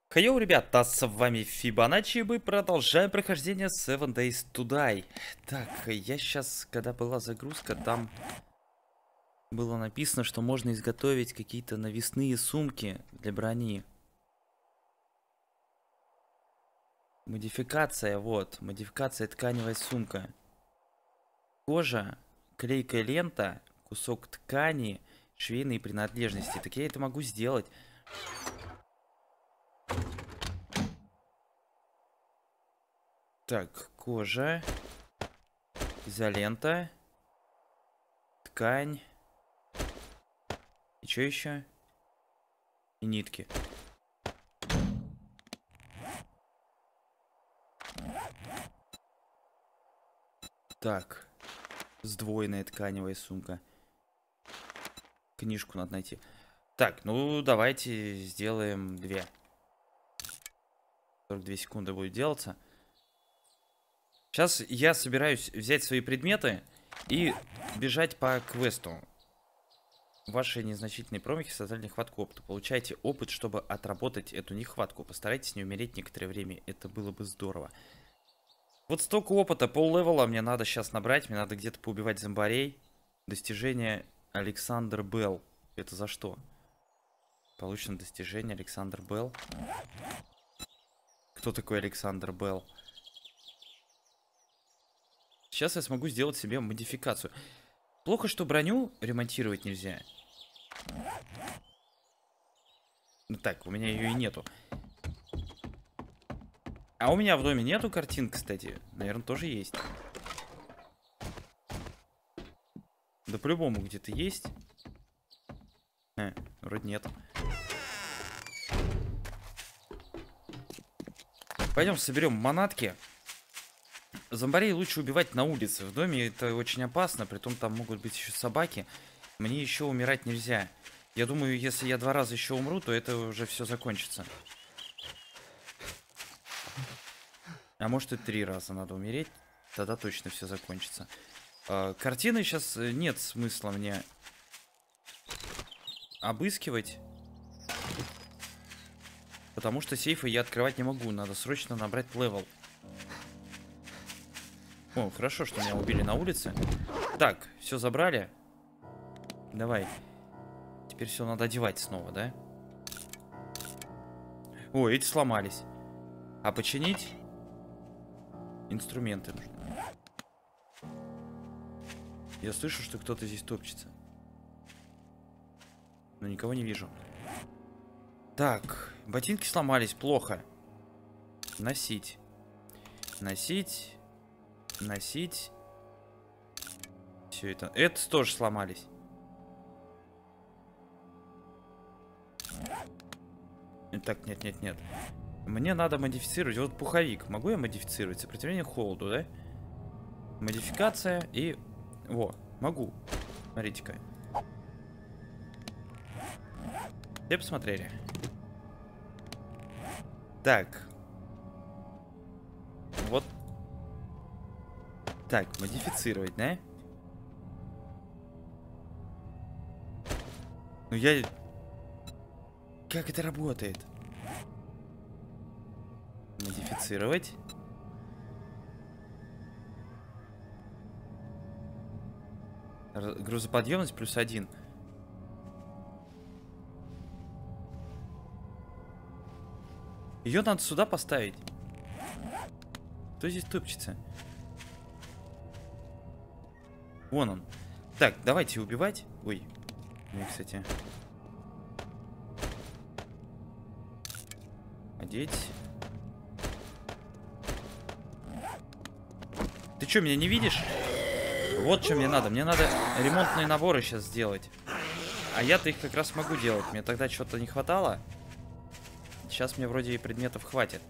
Хейоу, ребята, с вами Фибоначчи, и мы продолжаем прохождение Seven Days to Die. Так, я сейчас, когда была загрузка, там было написано, что можно изготовить какие-то навесные сумки для брони. Модификация, вот, модификация тканевая сумка. Кожа, клейкая лента, кусок ткани, швейные принадлежности. Так я это могу сделать. Так, кожа, изолента, ткань. И что еще? И нитки. Так, сдвоенная тканевая сумка. Книжку надо найти. Так, ну давайте сделаем 2. 42 секунды будет делаться. Сейчас я собираюсь взять свои предметы и бежать по квесту. Ваши незначительные промахи создали нехватку опыта. Получайте опыт, чтобы отработать эту нехватку. Постарайтесь не умереть некоторое время. Это было бы здорово. Вот столько опыта, пол-левела мне надо сейчас набрать. Мне надо где-то поубивать зомбарей. Достижение Александр Белл. Это за что? Получено достижение Александр Белл. Кто такой Александр Белл? Сейчас я смогу сделать себе модификацию. Плохо, что броню ремонтировать нельзя. Ну так, у меня ее и нету. А у меня в доме нету картин, кстати. Наверное, тоже есть. Да по-любому где-то есть. Вроде нет. Пойдем соберем манатки. Зомбарей лучше убивать на улице. В доме это очень опасно. Притом там могут быть еще собаки. Мне еще умирать нельзя. Я думаю, если я 2 раза еще умру, то это уже все закончится. А может и 3 раза надо умереть. Тогда точно все закончится. Картины сейчас нет смысла мне обыскивать. Потому что сейфы я открывать не могу. Надо срочно набрать левел. О, хорошо, что меня убили на улице. Так, все забрали. Давай. Теперь все надо одевать снова, да? О, эти сломались. А починить? Инструменты нужны. Я слышу, что кто-то здесь топчется. Но никого не вижу. Так, ботинки сломались, плохо. Носить. Носить. Носить. Все это. Это тоже сломались. Так, нет, нет, нет. Мне надо модифицировать. Вот пуховик. Могу я модифицировать? Сопротивление холоду, да? Модификация и... Во, могу. Смотрите-ка. Все посмотрели? Так. Вот. Так, модифицировать, да? Ну я... Как это работает? Модифицировать. Грузоподъемность +1. Ее надо сюда поставить. Кто здесь топчется? Вон он. Так, давайте убивать. Ой. Ну, кстати. Одеть. Ты что, меня не видишь? Вот что мне надо. Мне надо ремонтные наборы сейчас сделать. А я-то их как раз могу делать. Мне тогда что-то не хватало. Сейчас мне вроде и предметов хватит.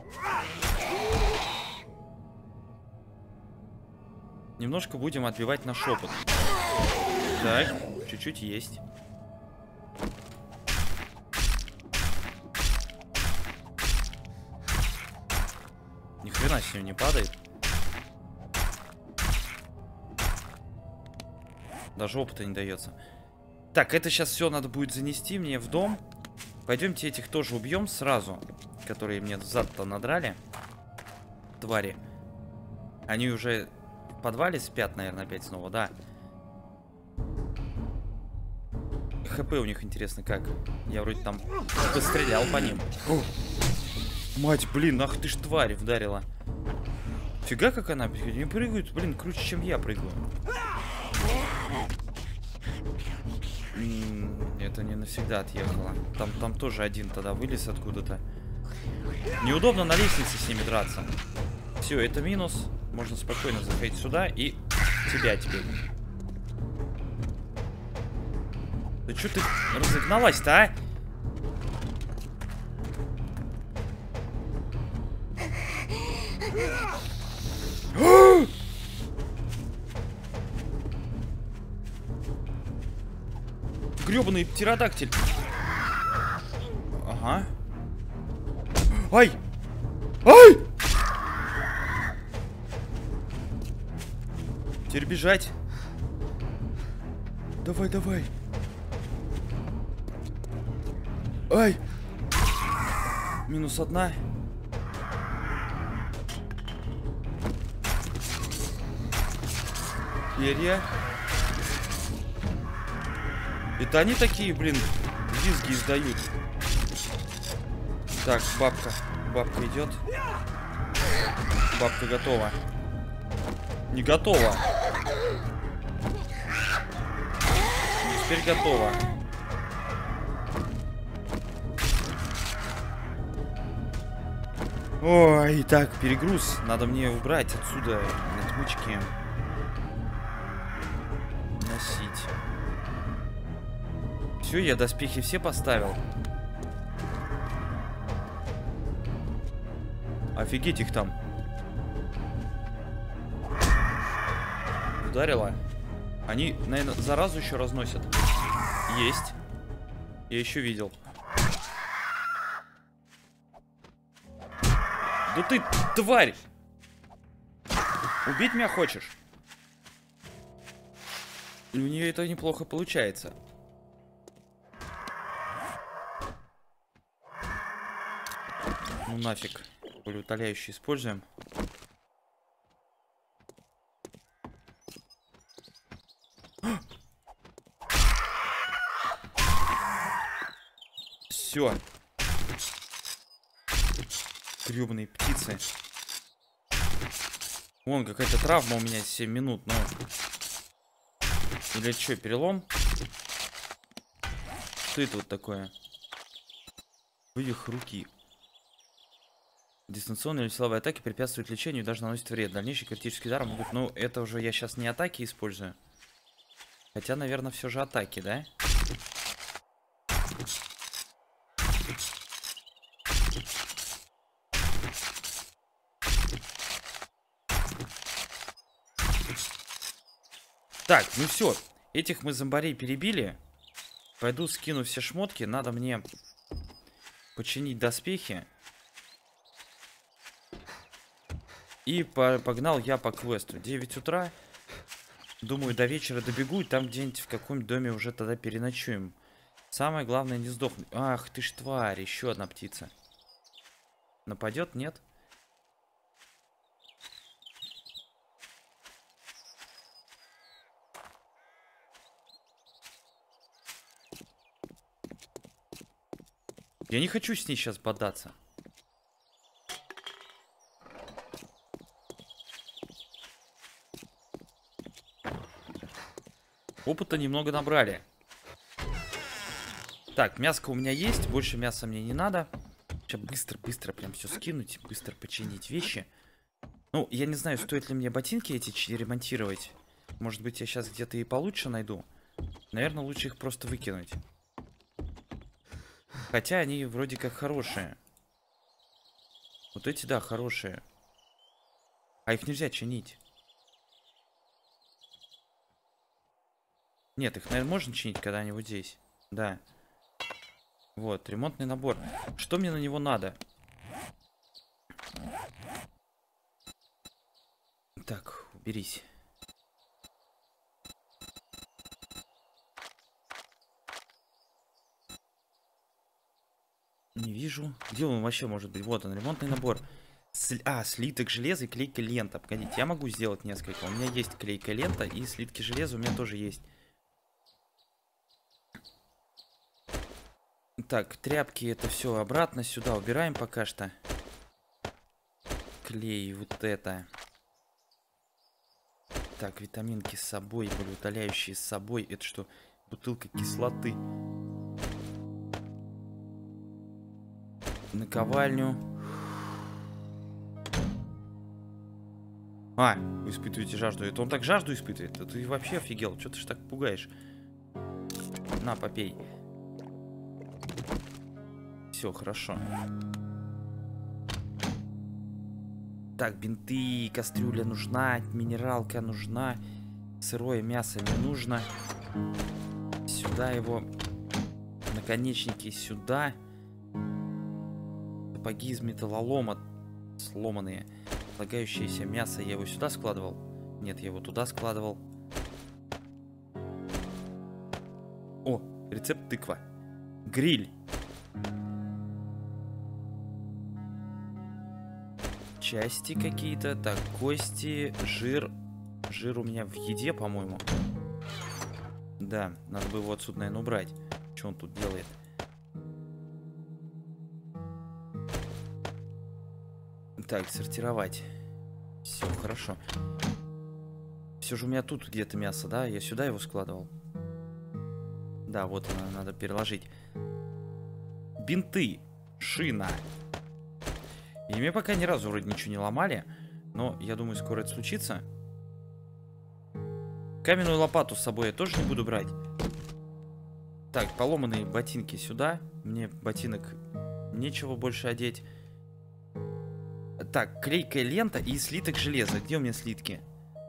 Немножко будем отбивать наш опыт. Так, чуть-чуть есть. Ни хрена с ним не падает. Даже опыта не дается. Так, это сейчас все надо будет занести мне в дом. Пойдемте этих тоже убьем сразу. которые мне зад-то надрали, твари, они уже в подвале спят, наверное, опять снова, да. ХП у них, интересно, как? Я вроде там пострелял по ним. О! Мать, блин, ах ты ж тварь вдарила. Фига, как она не прыгает, блин, круче, чем я прыгаю. Это не навсегда отъехало. Там тоже один тогда вылез откуда-то. Неудобно на лестнице с ними драться. Все, это минус. Можно спокойно заходить сюда и тебя теперь. Да что ты разогналась-то, а? Гребаный птеродактиль. Ага. Ай! Ай! Теперь бежать. Давай, давай. Ай! Минус одна. Перья. Это они такие, блин, визги издают. Так, бабка. Бабка идет. Бабка готова. Не готова. Теперь готова. Ой, так, перегруз. Надо мне убрать отсюда отмычки. Носить. Все, я доспехи все поставил. Офигеть их там. Ударила. Они, наверное, заразу еще разносят. Есть. Я еще видел. Да ты, тварь! Убить меня хочешь? У нее это неплохо получается. Ну нафиг. Болеутоляющий используем. Все. Гребаные птицы. Вон какая-то травма у меня 7 минут, ну. Или что, перелом? Что это вот такое? Вывих руки. Дистанционные или силовые атаки препятствуют лечению и даже наносят вред. Дальнейшие критические удары могут... Ну, это уже я сейчас не атаки использую. Хотя, наверное, все же атаки, да? Так, ну все. Этих мы зомбарей перебили. Пойду скину все шмотки. Надо мне починить доспехи. И погнал я по квесту. 9 утра. Думаю, до вечера добегу. И там где-нибудь в каком-нибудь доме уже тогда переночуем. Самое главное не сдохнуть. Ах ты ж тварь. Еще одна птица. Нападет? Нет? Я не хочу с ней сейчас бодаться. Опыта немного набрали. Так, мяско у меня есть. Больше мяса мне не надо. Сейчас быстро прям все скинуть. Быстро починить вещи. Ну, я не знаю, стоит ли мне ботинки эти ремонтировать. Может быть, я сейчас где-то и получше найду. Наверное, лучше их просто выкинуть. Хотя они вроде как хорошие. Вот эти, да, хорошие. А их нельзя чинить. Нет, их, наверное, можно чинить, когда они вот здесь. Да. Вот, ремонтный набор. Что мне на него надо? Так, уберись. Не вижу. Где он вообще может быть? Вот он, ремонтный набор. Слиток железа и клейкая лента. Погодите, я могу сделать несколько. У меня есть клейкая лента и слитки железа у меня тоже есть. Так, тряпки это все обратно сюда убираем пока что. Клей, вот это. Так, витаминки с собой, болеутоляющие с собой. Это что? Бутылка кислоты. Наковальню. Вы испытываете жажду. Это он так жажду испытывает? Да ты вообще офигел. Что ты ж так пугаешь? На, попей. Все, хорошо. Так, бинты, кастрюля нужна, минералка нужна. Сырое мясо не нужно. Сюда его. Наконечники сюда. Сапоги из металлолома сломанные. Лагающееся мясо. Я его сюда складывал? Нет, я его туда складывал. О, рецепт тыква. Гриль. Части какие-то. Так, кости, жир. Жир у меня в еде, по-моему. Да, надо бы его отсюда, наверное, убрать. Что он тут делает? Так, сортировать. Все, хорошо. Все же у меня тут где-то мясо, да? Я сюда его складывал. Да, вот она, надо переложить. Бинты. Шина. И мне пока ни разу вроде ничего не ломали. Но я думаю, скоро это случится. Каменную лопату с собой я тоже не буду брать. Так, поломанные ботинки сюда. Мне ботинок нечего больше одеть. Так, клейкая лента и слиток железа. Где у меня слитки?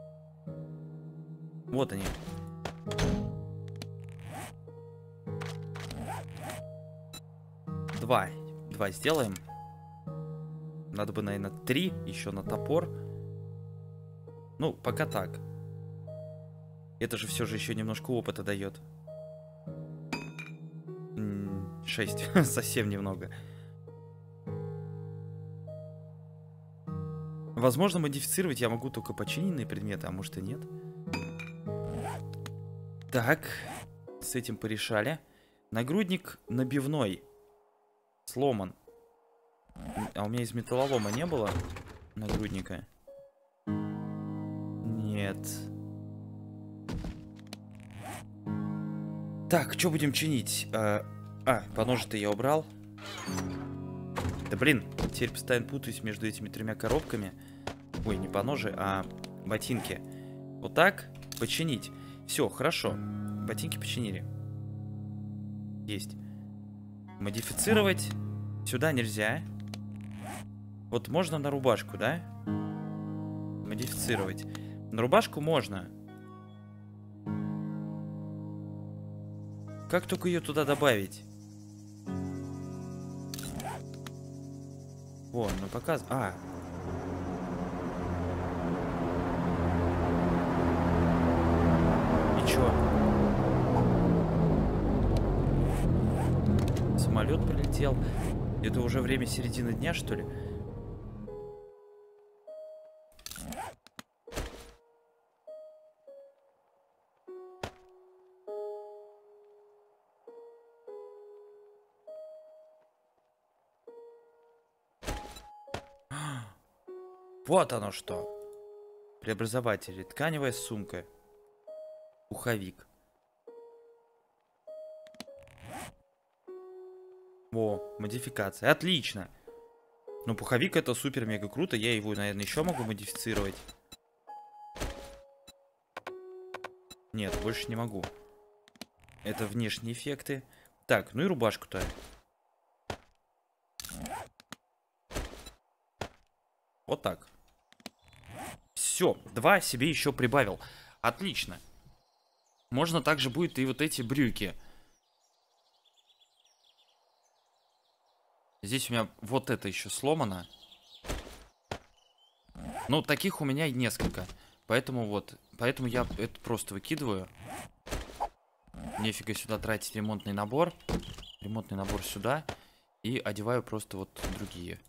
Вот они. Два сделаем. Надо бы, наверное, 3 еще на топор. Ну, пока так. Это же все же еще немножко опыта дает. 6. Совсем немного. Возможно, модифицировать я могу только починенные предметы, а может и нет. Так, с этим порешали. Нагрудник набивной. Сломан. А у меня из металлолома не было нагрудника? Нет. Так, что будем чинить? По ножу-то я убрал. Да блин, теперь постоянно путаюсь между этими 3 коробками. Ой, не по ноже, а ботинки. Вот так починить. Все, хорошо. Ботинки починили. Есть. Модифицировать. Сюда нельзя. Вот можно на рубашку, да? Модифицировать. На рубашку можно. Как только ее туда добавить? Вон, ну показ... И чё? Самолет прилетел. Это уже время середины дня, что ли? Вот оно что. Преобразователи. Тканевая сумка. Пуховик. О, модификация. Отлично. Ну, пуховик это супер-мега круто. Я его, наверное, еще могу модифицировать. Нет, больше не могу. Это внешние эффекты. Так, ну и рубашку-то. Вот так. Все, 2 себе еще прибавил. Отлично. Можно также будет и вот эти брюки. Здесь у меня вот это еще сломано. Ну, таких у меня и несколько. Поэтому вот. Поэтому я это просто выкидываю. Нефига сюда тратить ремонтный набор. Ремонтный набор сюда. И одеваю просто вот другие.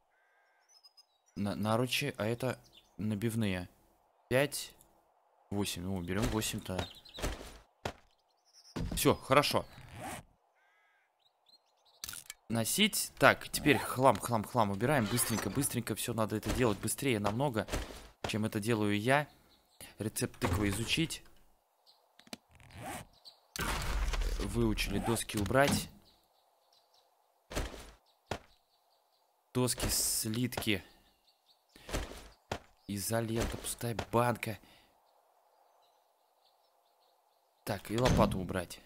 Наручи, а это набивные. 5, 8. Ну, берем 8-то. Все, хорошо. Носить. Так, теперь хлам убираем. Быстренько все надо это делать быстрее намного, чем это делаю я. Рецепт тыквы изучить. Выучили доски убрать. Доски, слитки. Изолента, пустая банка. Так, и лопату убрать.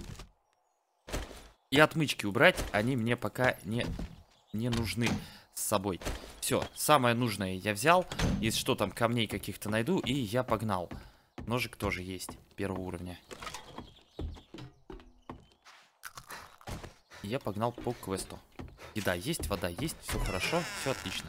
И отмычки убрать. Они мне пока не нужны с собой. Все, самое нужное я взял. Если что, там камней каких-то найду. И я погнал. Ножик тоже есть. Первого уровня. Я погнал по квесту. Еда есть, вода есть. Все хорошо, все отлично.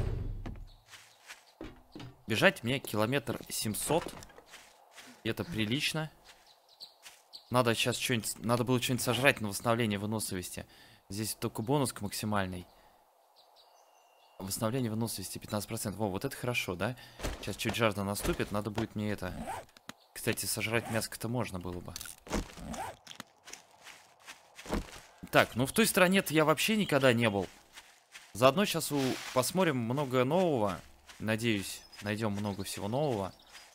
Бежать мне 700 км. Это прилично. Надо сейчас что-нибудь... Надо было что-нибудь сожрать на восстановление выносливости. Здесь только бонус к максимальной. Восстановление выносливости 15%. Во, вот это хорошо, да? Сейчас чуть жажда наступит. Надо будет мне это... Кстати, сожрать мяско-то можно было бы. Так, ну в той стране-то я вообще никогда не был. Заодно сейчас посмотрим много нового. Надеюсь, найдем много всего нового.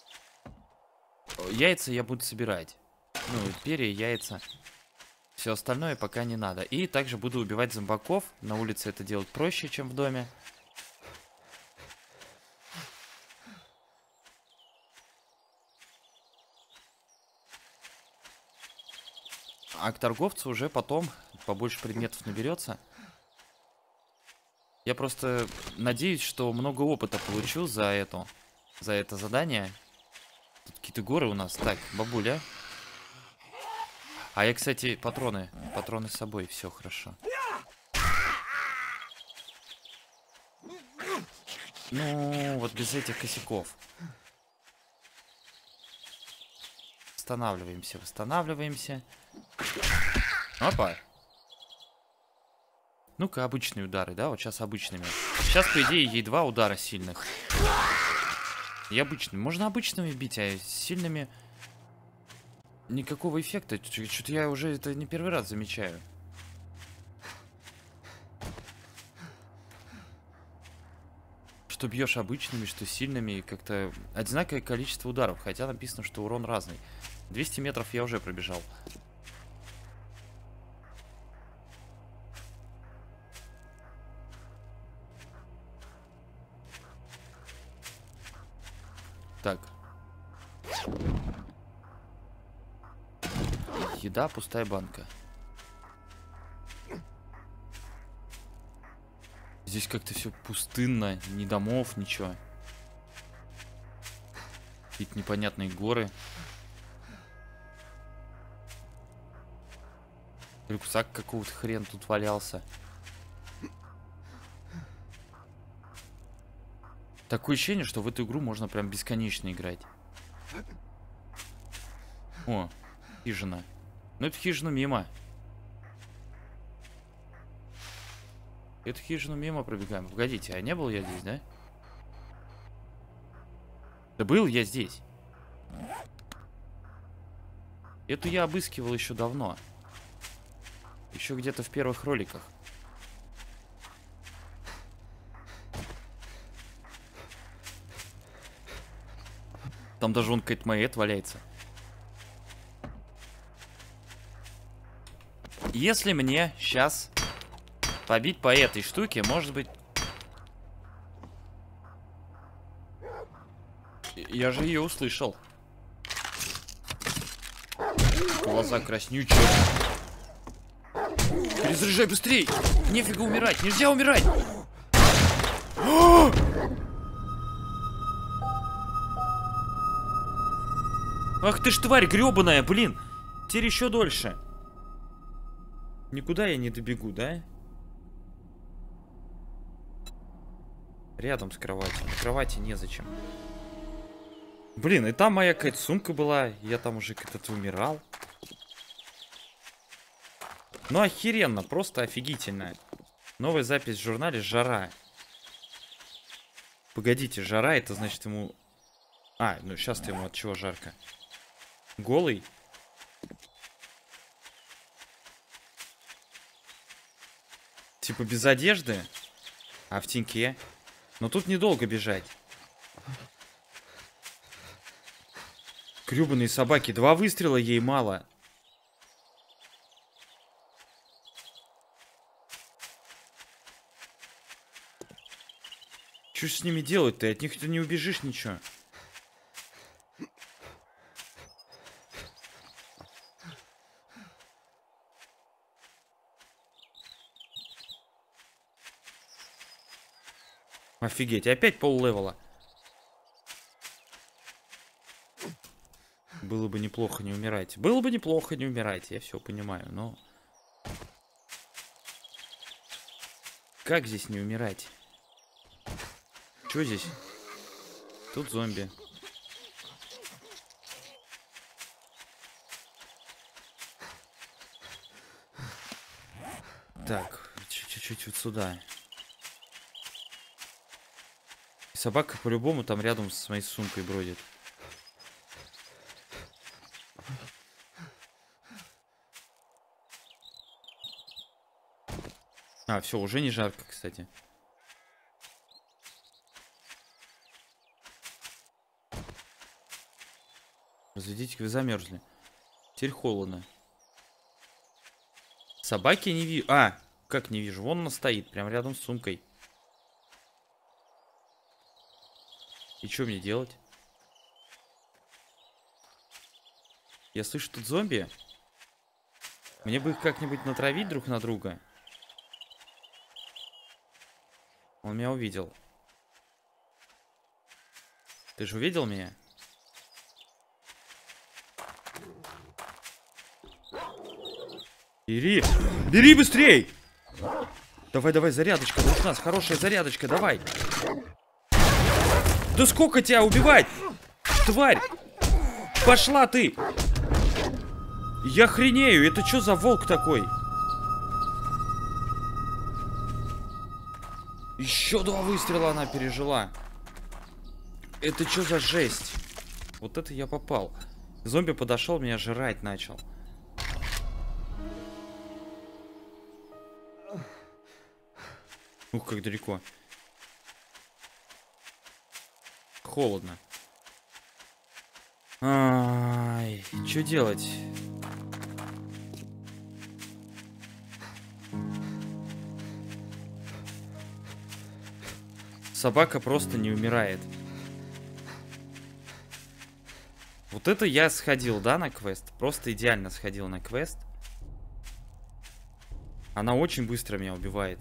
Яйца я буду собирать. Ну, перья, яйца. Все остальное пока не надо. И также буду убивать зомбаков. На улице это делать проще, чем в доме. А к торговцу уже потом побольше предметов наберется. Я просто надеюсь, что много опыта получу за это задание. Тут какие-то горы у нас. Так, бабуля. А я, кстати, патроны с собой, все хорошо. Ну, вот без этих косяков. Восстанавливаемся. Опа. Ну-ка, обычные удары, да? Вот сейчас обычными. Сейчас, по идее, ей 2 удара сильных. И обычными. Можно обычными бить, а сильными... Никакого эффекта. Что-то я уже это не первый раз замечаю. Что бьешь обычными, что сильными. Как-то одинаковое количество ударов. Хотя написано, что урон разный. 200 метров я уже пробежал. Так. Еда, пустая банка. Здесь как-то все пустынно, ни домов, ничего. Какие-то непонятные горы. Рюкзак какого-то хрен тут валялся. Такое ощущение, что в эту игру можно прям бесконечно играть. О, хижина. Ну, эту хижину мимо. Эту хижину мимо пробегаем. Погодите, а не был я здесь, да? Да был я здесь. Эту я обыскивал еще давно. Еще где-то в первых роликах. Там даже вон какая-то маэт валяется. Если мне сейчас побить по этой штуке, может быть... Я же ее услышал. Глаза краснючие. Перезаряжай быстрей! Нефига умирать! Нельзя умирать! Ах ты ж тварь гребаная, блин! Теперь еще дольше. Никуда я не добегу, да? Рядом с кроватью. На кровати незачем. Блин, и там моя какая-то сумка была. Я там уже как-то умирал. Ну охеренно, просто офигительно. Новая запись в журнале «Жара». Погодите, жара, это значит ему... А, ну сейчас-то ему от чего жарко? Голый? Типа без одежды? А в теньке? Но тут недолго бежать. Грёбаные собаки, 2 выстрела ей мало. Что ж с ними делать-то? От них ты не убежишь ничего. Офигеть, опять пол-левела. Было бы неплохо не умирать. Было бы неплохо не умирать, я все понимаю, но... Как здесь не умирать? Что здесь? Тут зомби. Так, чуть-чуть вот сюда. Собака по-любому там рядом с моей сумкой бродит. А, все, уже не жарко, кстати. Разведите, вы замерзли. Теперь холодно. Собаки не вижу. А, как не вижу? Вон она стоит, прям рядом с сумкой. И что мне делать? Я слышу тут зомби. Мне бы их как-нибудь натравить друг на друга. Он меня увидел. Ты же увидел меня? Бери! Бери быстрей! Давай, давай, зарядочка. У нас хорошая зарядочка, давай. Да сколько тебя убивать? Тварь! Пошла ты! Я хренею, это что за волк такой? Еще 2 выстрела она пережила. Это что за жесть? Вот это я попал. Зомби подошел, меня жрать начал. Ух, как далеко. Холодно. Ай, что делать? Собака просто не умирает. Вот это я сходил, да, на квест? Просто идеально сходил на квест. Она очень быстро меня убивает.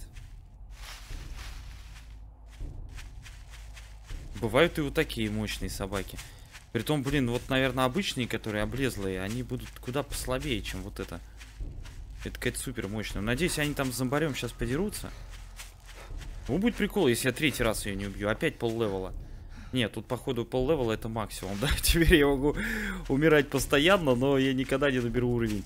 Бывают и вот такие мощные собаки. Притом, блин, вот, наверное, обычные, которые облезлые, они будут куда послабее, чем вот это. Это какая-то супер мощная. Надеюсь, они там с зомбарем сейчас подерутся. Ну, будет прикол, если я 3-й раз ее не убью. Опять пол-левела. Нет, тут, походу, пол-левела это максимум, да? Теперь я могу умирать постоянно, но я никогда не наберу уровень.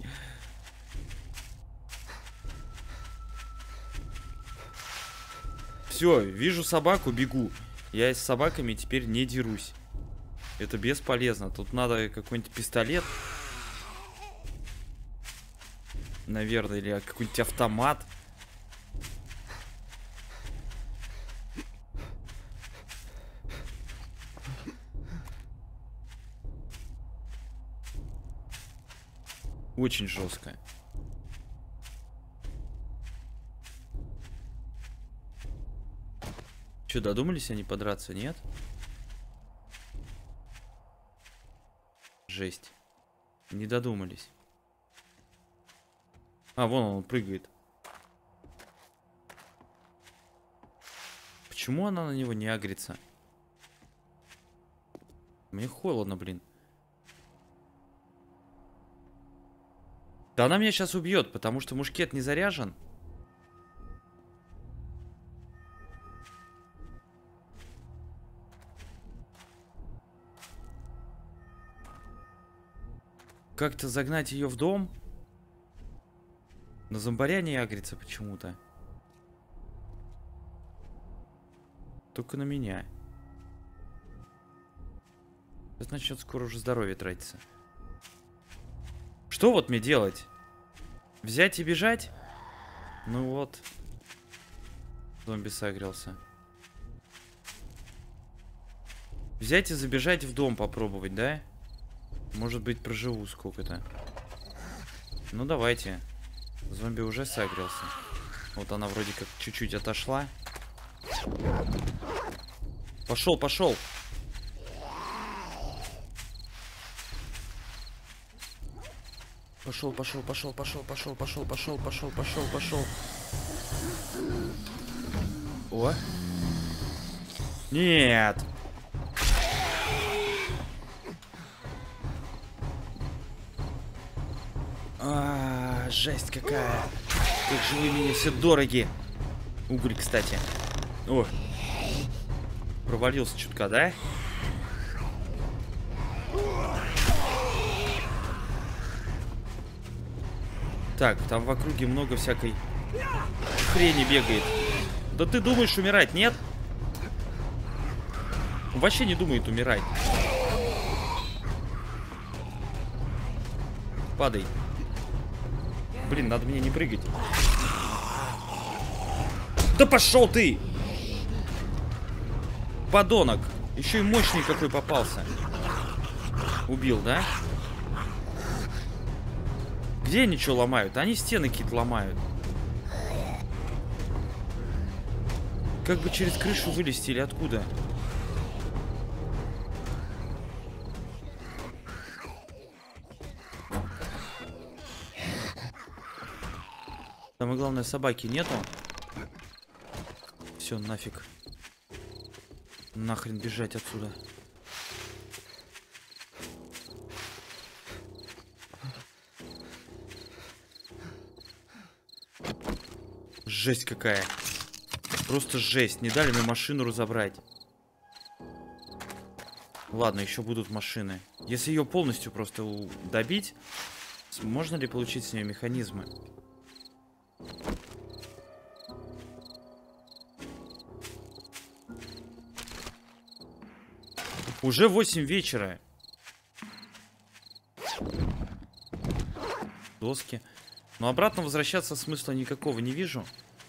Все, вижу собаку, бегу. Я с собаками теперь не дерусь. Это бесполезно. Тут надо какой-нибудь пистолет. Наверное, или какой-нибудь автомат. Очень жестко. Че, додумались они подраться, нет? Жесть. Не додумались. А, вон он прыгает. Почему она на него не агрится? Мне холодно, блин. Да она меня сейчас убьет, потому что мушкет не заряжен. Как-то загнать ее в дом. На зомбаря не агрится почему-то. Только на меня. Это начнет скоро уже здоровье тратиться. Что вот мне делать? Взять и бежать? Ну вот. Зомби согрелся. Взять и забежать в дом попробовать, да? Может быть, проживу сколько-то. Ну, давайте. Зомби уже согрелся. Вот она вроде как чуть-чуть отошла. Пошел, пошел. Пошел, пошел, пошел, пошел, пошел, пошел, пошел, пошел, пошел, пошел. О. Нет. Жесть какая. Как же вы мне все дороги. Уголь, кстати. О. Провалился чутка, да? Так, там в округе много всякой хрени бегает. Да ты думаешь умирать, нет? Он вообще не думает умирать. Падай. Блин, надо мне не прыгать. Да пошел ты! Подонок. Еще и мощный какой попался. Убил, да? Где они что ломают? Они стены какие-то ломают. Как бы через крышу вылезти или откуда? Самое главное, собаки нету. Все, нафиг. Нахрен бежать отсюда. Жесть какая. Просто жесть. Не дали мне машину разобрать. Ладно, еще будут машины. Если ее полностью просто добить, можно ли получить с нее механизмы? Уже 8 вечера. Доски. Но обратно возвращаться смысла никакого не вижу.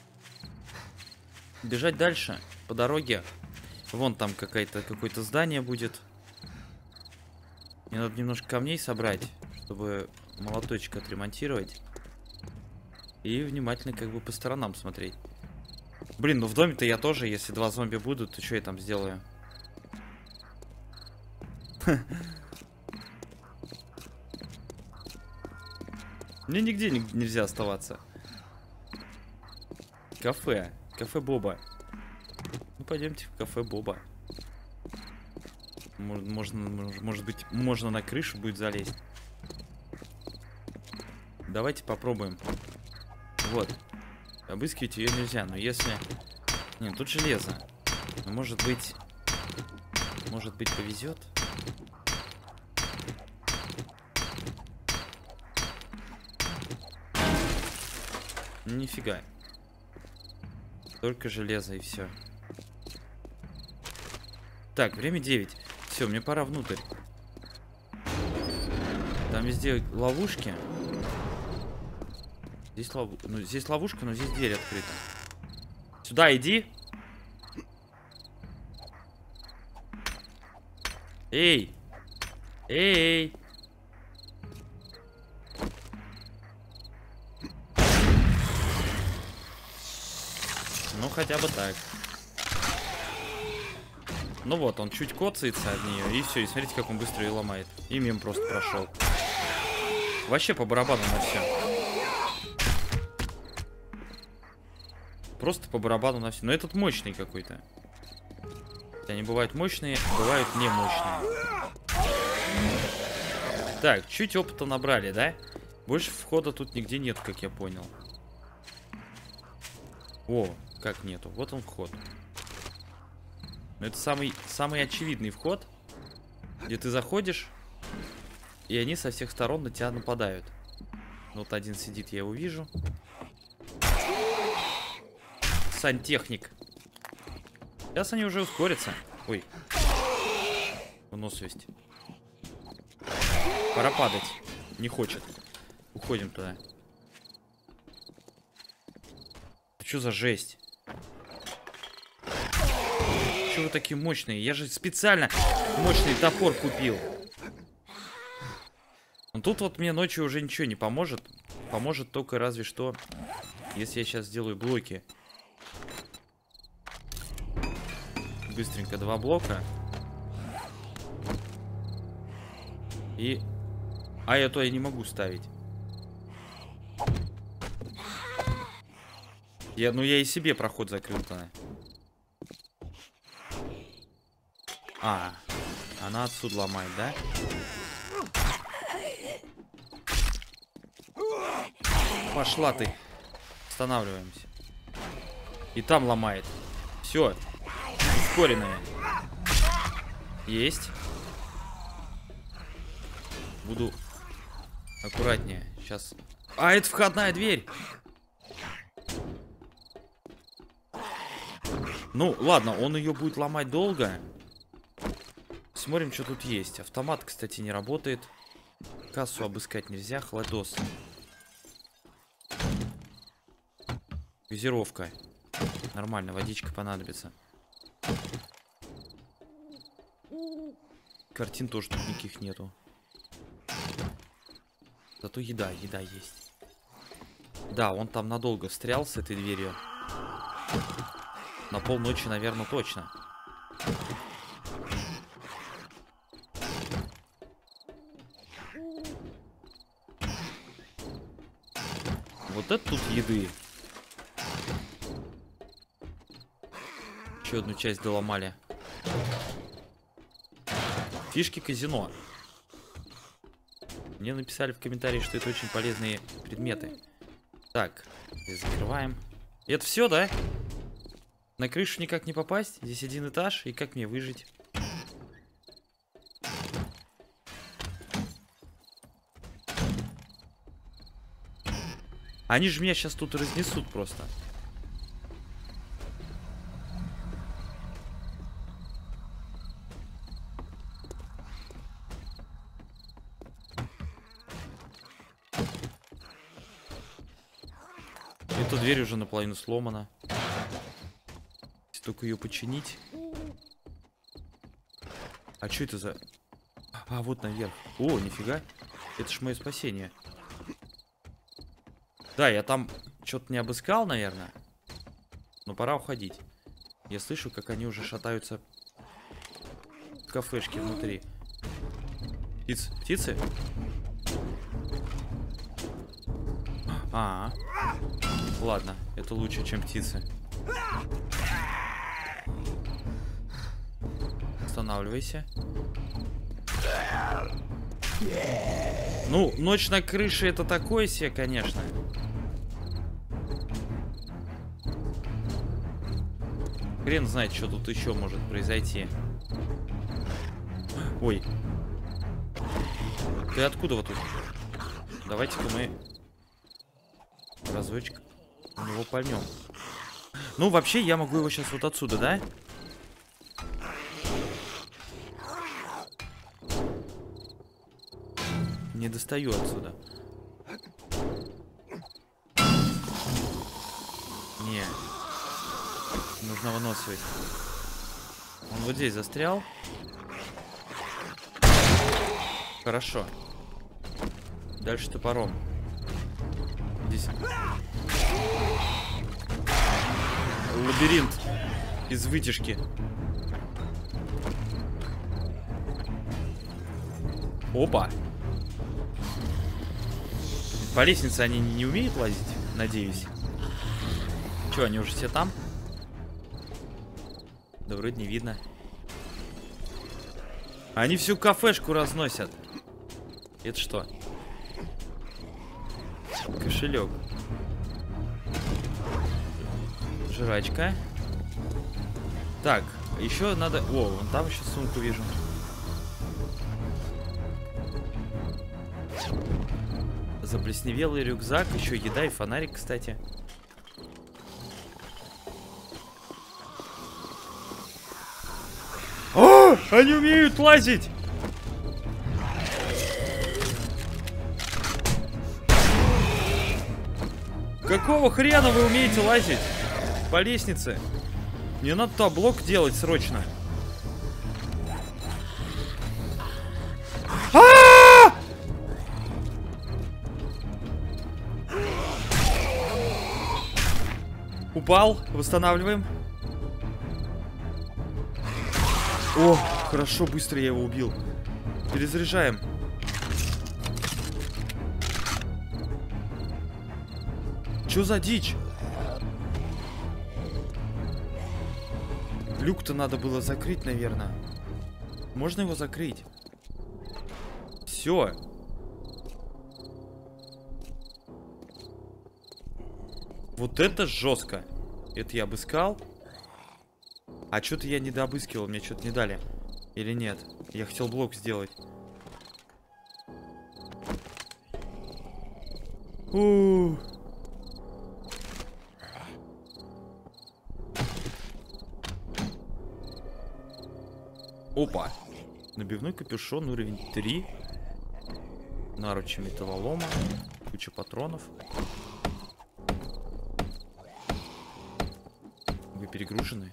Бежать дальше по дороге. Вон там какое-то здание будет. Мне надо немножко камней собрать, чтобы молоточек отремонтировать. И внимательно как бы по сторонам смотреть. Блин, ну в доме-то я тоже, если 2 зомби будут, то что я там сделаю? Мне нигде нельзя оставаться. Кафе. Кафе Боба. Ну, пойдемте в кафе Боба. Может быть, можно на крышу будет залезть. Давайте попробуем. Вот. Обыскивать ее нельзя, но если... Нет, тут железо. Но может быть, повезет. Нифига. Только железо и все. Так, время 9. Все, мне пора внутрь. Там везде ловушки. Здесь ловушка, но здесь дверь открыта. Сюда иди. Эй! Эй! Ну, хотя бы так. Ну вот, он чуть коцается от нее, и все, и смотрите, как он быстро ее ломает. И мимо просто прошел. Вообще по барабану на все. Просто по барабану на все. Но этот мощный какой-то. Они бывают мощные, бывают не мощные. Так, чуть опыта набрали, да? Больше входа тут нигде нет, как я понял. О, как нету? Вот он вход. Но это самый очевидный вход, где ты заходишь, и они со всех сторон на тебя нападают. Вот один сидит, я его вижу. Сантехник. Сейчас они уже ускорятся. Ой. Выносливость. Пора падать. Не хочет. Уходим туда. Что за жесть? Чего вы такие мощные? Я же специально мощный топор купил. Но тут вот мне ночью уже ничего не поможет. Поможет только разве что, если я сейчас сделаю блоки. Быстренько 2 блока. И... А это я не могу ставить. Ну я и себе проход закрыл-то. А, она отсюда ломает, да? Пошла ты. Останавливаемся. И там ломает. Все. Ускоренная. Есть. Буду аккуратнее. Сейчас. А, это входная дверь. Ну, ладно, он ее будет ломать долго. Смотрим, что тут есть. Автомат, кстати, не работает. Кассу обыскать нельзя. Хладос. Газировка. Нормально, водичка понадобится. Картин тоже тут никаких нету. Зато еда есть. Да, он там надолго встрял с этой дверью. На полночи, наверное, точно. Вот это тут еды. Еще одну часть доломали. Фишки казино. Мне написали в комментарии, что это очень полезные предметы. Так, здесь закрываем. Это все, да? На крышу никак не попасть. Здесь 1 этаж. И как мне выжить? Они же меня сейчас тут разнесут просто. Эта дверь уже наполовину сломана. Если только ее починить. А что это за... А, вот наверх. О, нифига. Это ж мое спасение. Да, я там что-то не обыскал, наверное. Но пора уходить. Я слышу, как они уже шатаются в кафешке внутри. Птицы? Ладно, это лучше, чем птицы. Останавливайся. Ну, ночь на крыше это такое себе, конечно. Хрен знает, что тут еще может произойти. Ой. Ты откуда вот тут? Давайте-ка мы разочек у него пальнем. Ну, вообще, я могу его сейчас вот отсюда, да? Не достаю отсюда. Не. Нужна выносливость. Он вот здесь застрял. Хорошо. Дальше топором. Здесь. Лабиринт из вытяжки. Опа. По лестнице они не умеют лазить, надеюсь. Че, они уже все там? Да вроде не видно. Они всю кафешку разносят. Это что? Кошелек. Жрачка. Так, еще надо... О, вон там еще сумку вижу. Заплесневелый рюкзак, еще еда и фонарик, кстати. Они умеют лазить! Какого хрена вы умеете лазить по лестнице? Мне надо туда блок делать срочно. Упал, восстанавливаем. О, хорошо, быстро я его убил. Перезаряжаем. Чё за дичь? Люк-то надо было закрыть, наверное. Можно его закрыть? Все. Вот это жестко. Это я обыскал. А что-то я не дообыскивал, мне что-то не дали. Или нет? Я хотел блок сделать. Опа. Набивной капюшон, уровень 3. Наручи металлолома. Куча патронов. Вы перегружены?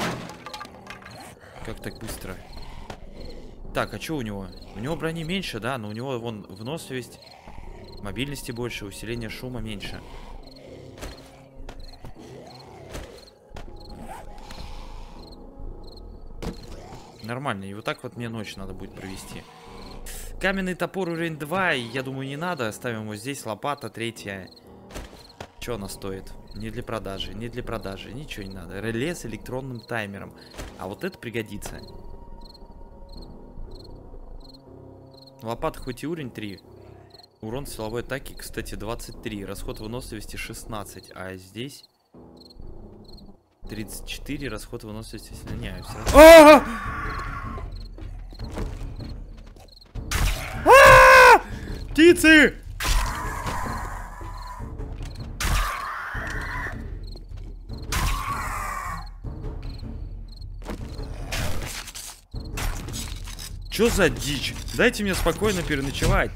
Как так быстро? Так, а что у него? У него брони меньше, да, но у него вон выносливость, мобильности больше, усиление шума меньше. Нормально, и вот так вот мне ночь надо будет провести. Каменный топор уровень 2, я думаю, не надо. Оставим его здесь, лопата 3. Что она стоит? Не для продажи, не для продажи, ничего не надо. Реле с электронным таймером. А вот это пригодится. Лопата хоть и уровень 3. Урон силовой атаки, кстати, 23. Расход выносливости 16. А здесь 34. Расход выносливости сильняется. Птицы! Чё за дичь? Дайте мне спокойно переночевать.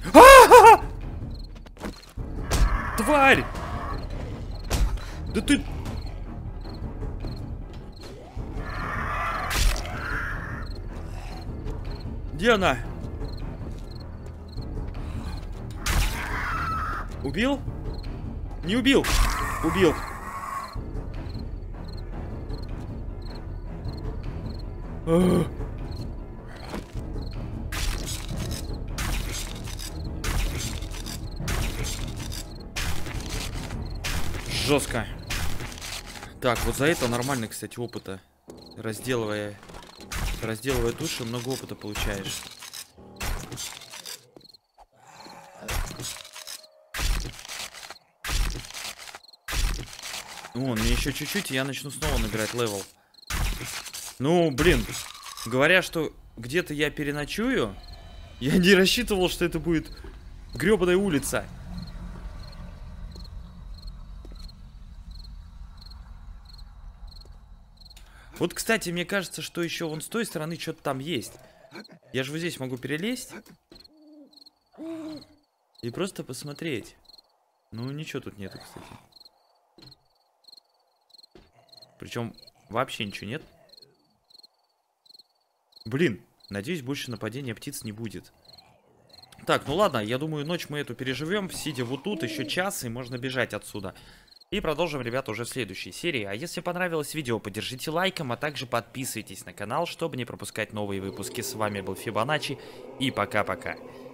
Тварь! Да ты... Где она? Убил? Не убил. Убил. Жестко. Так, вот за это нормально, кстати, опыта. Разделывая туши, много опыта получаешь. Вон, мне еще чуть-чуть, и я начну снова набирать левел. Ну, блин. Говоря, что где-то я переночую, я не рассчитывал, что это будет гребаная улица. Вот, кстати, мне кажется, что еще вон с той стороны что-то там есть. Я же вот здесь могу перелезть и просто посмотреть. Ну, ничего тут нету, кстати. Причем вообще ничего нет. Блин, надеюсь, больше нападения птиц не будет. Так, ну ладно, я думаю, ночь мы эту переживем, сидя вот тут еще час, и можно бежать отсюда. И продолжим, ребята, уже в следующей серии. А если понравилось видео, поддержите лайком, а также подписывайтесь на канал, чтобы не пропускать новые выпуски. С вами был Фибоначчи, и пока-пока.